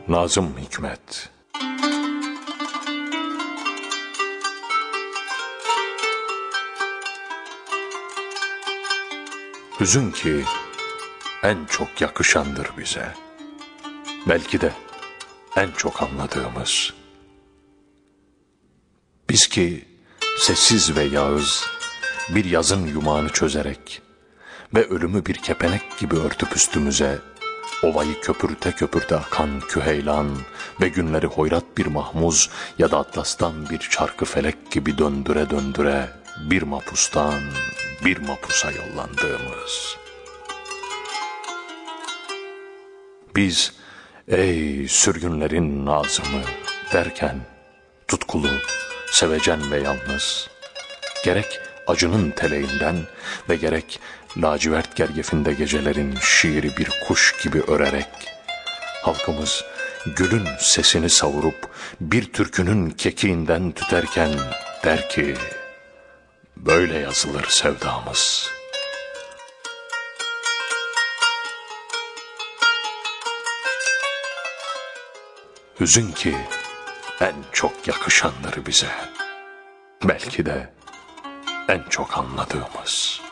Nazım Hikmet. Hüzün ki en çok yakışandır bize. Belki de en çok anladığımız. Biz ki sessiz ve yağız bir yazın yumağını çözerek ve ölümü bir kepenek gibi örtüp üstümüze, ovayı köpürte köpürte akan Küheylan ve günleri hoyrat bir mahmuz ya da atlastan bir çarkı felek gibi döndüre döndüre bir mapustan bir mapusa yollandığımız. Biz ey sürgünlerin Nazımı derken tutkulu, sevecen ve yalnız, gerek acının teleğinden ve gerek lacivert gergefinde gecelerin şiiri bir kuş gibi örerek, halkımız gülün sesini savurup bir türkünün kekiğinden tüterken der ki, böyle yazılır sevdamız. Hüzün ki en çok yakışandır bize. Belki de en çok anladığımız.